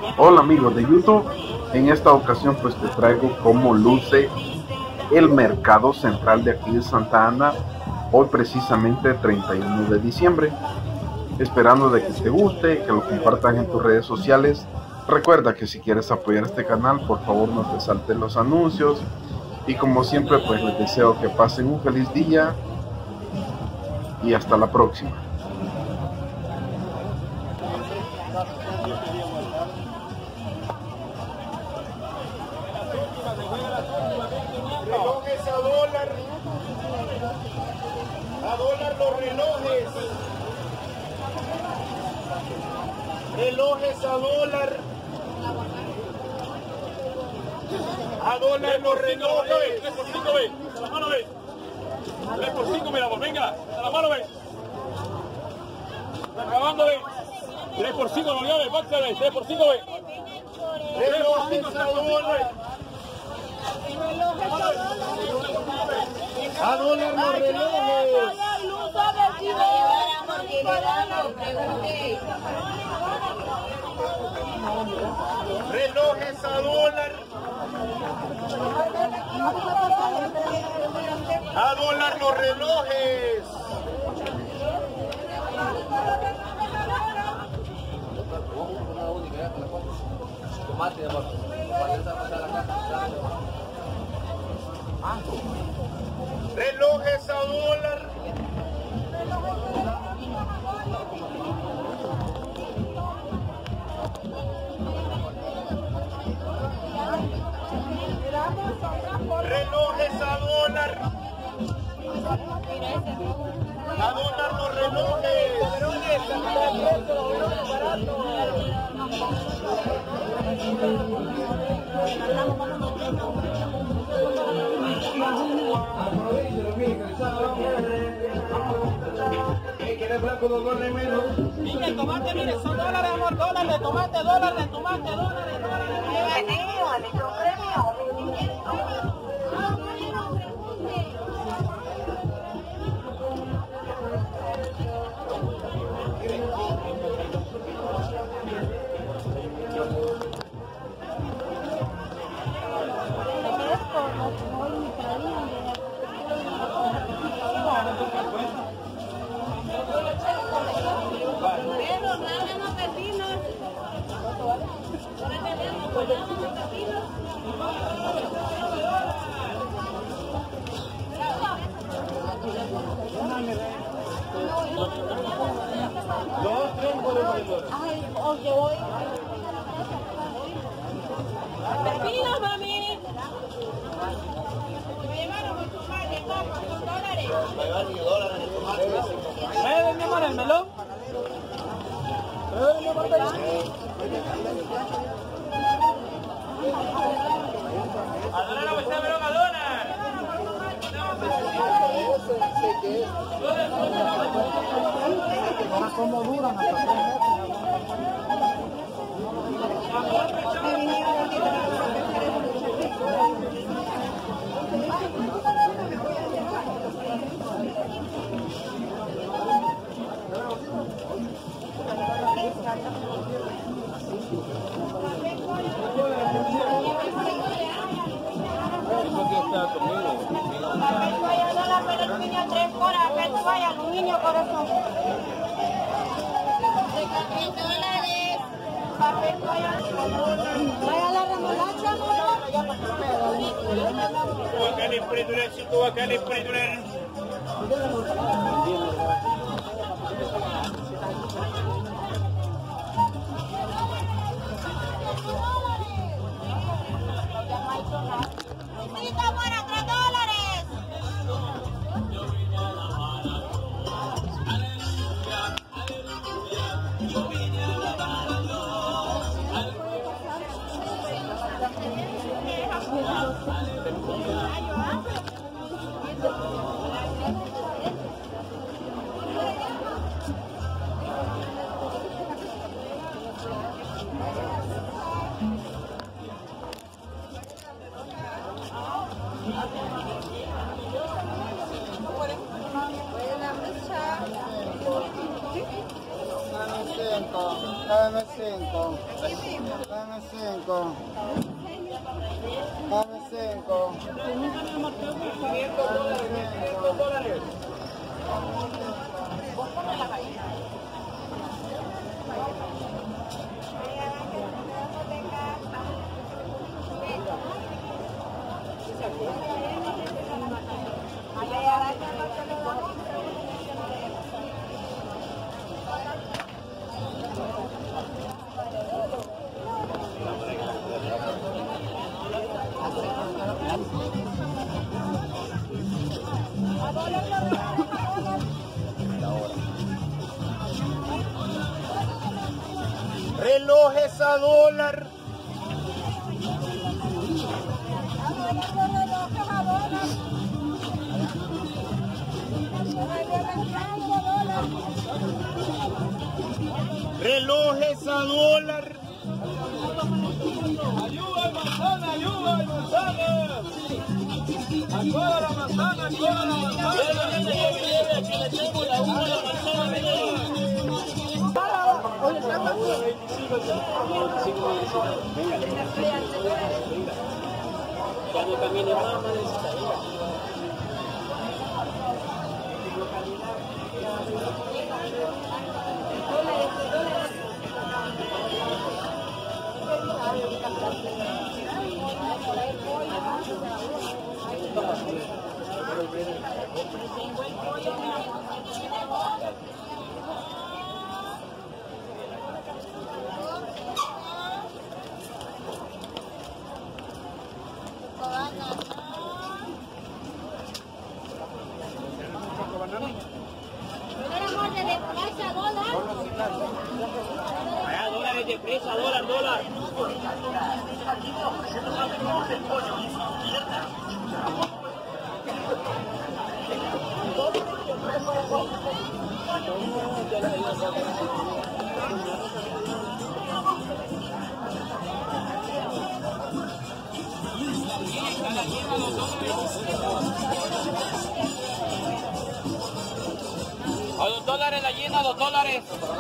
Hola amigos de YouTube, en esta ocasión pues te traigo cómo luce el mercado central de aquí de Santa Ana hoy precisamente 31 de diciembre. Esperando de que te guste, que lo compartas en tus redes sociales. Recuerda que si quieres apoyar este canal, por favor no te saltes los anuncios. Y como siempre pues les deseo que pasen un feliz día y hasta la próxima. Relojes a dólar los relojes. Relojes a dólar los relojes. 3 por 5, ve, a la mano, ve. 3 por 5, mira, pues venga, a la mano, ve. Acabando, ve. 3 por 5, no olvides, Baxter, ve. 3 por 5, ve. 3 por 5, 3 por 5, ve. A dólar los relojes. Relojes a dólar. A dólar los relojes. Relojes a dólar. Relojes a dólar. A dólar los relojes. Mira, el tomate, mire, son dólares, amor, dólares de tomate, dólares de tomate, dólares de pepinos, mami. Me llevaron con tomate, papas, con dólares. ¿Me mi amor el melón? Mi amor, ¿a dólar o está melón a dólar? ¿Cómo duran hasta 3 metros? Aluminio, corazón. $10. Papel vaya la remolacha, Guacales frituras, chicos, guacales frituras. para $3. 5. Dame 5. Dame 5. $500. Relojes a dólar. Relojes a dólar. Ayuda al manzana, ayuda al manzana. Ayuda a la manzana, ayuda a la manzana. Aquí le tengo la uva de la manzana. Cuando camine más, dólares de presa, dólar. A $2 la llena, $2.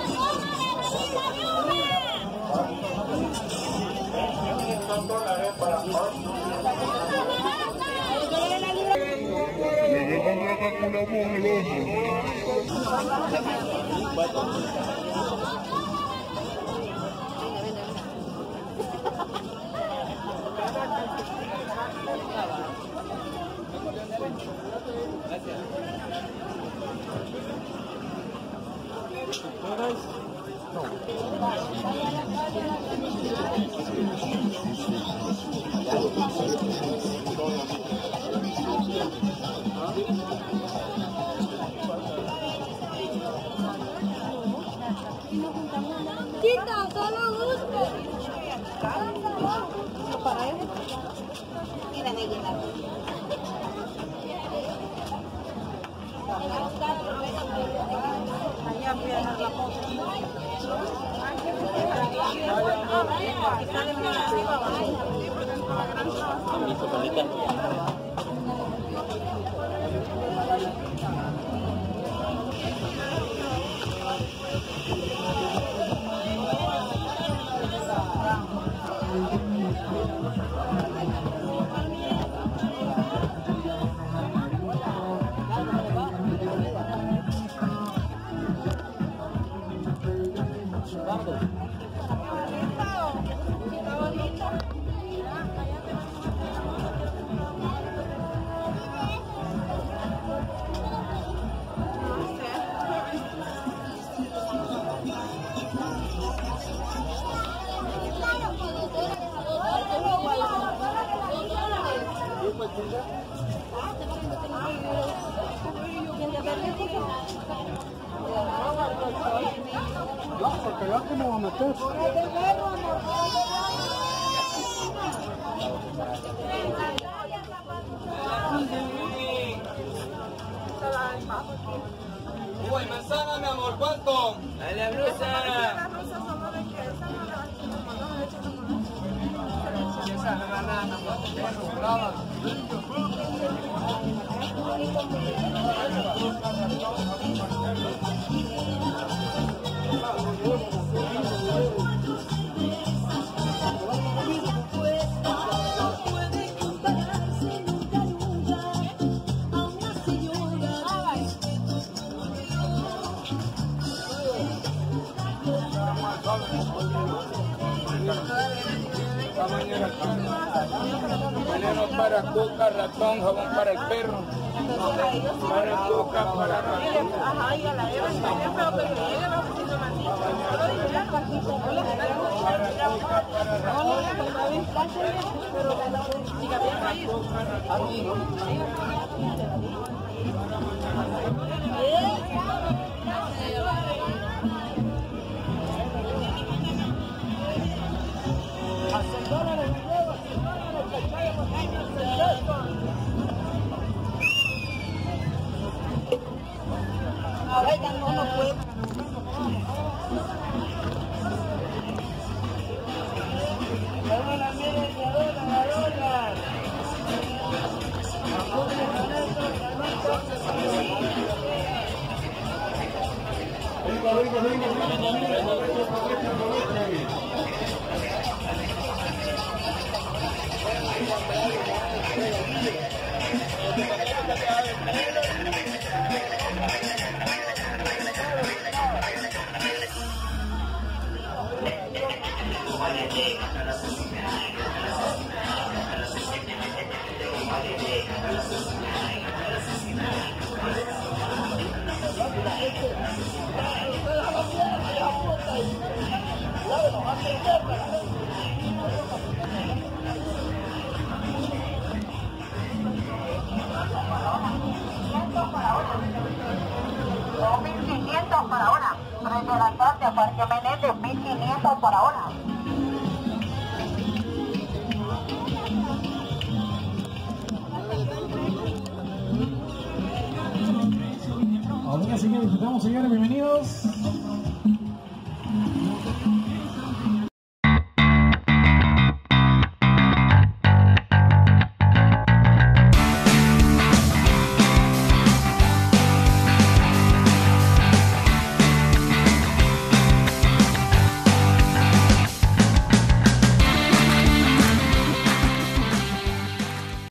Tita, solo gusto. Para él. Mira, me llena. Allá voy a dejar la foto. Porque ya que me voy a meter. Uy, manzana, mi amor, ¿cuánto? La blusa. Veneno para cuca, ratón, jabón para el perro. Para cuca, para ratón. Ajá, y a la Eva también, pero que llegue va haciendo mantito. Ahora ya no lo puedo. Para ahora, frente a la tarde, Parque Menéndez, 1500 por ahora. Ahora, señores, bienvenidos.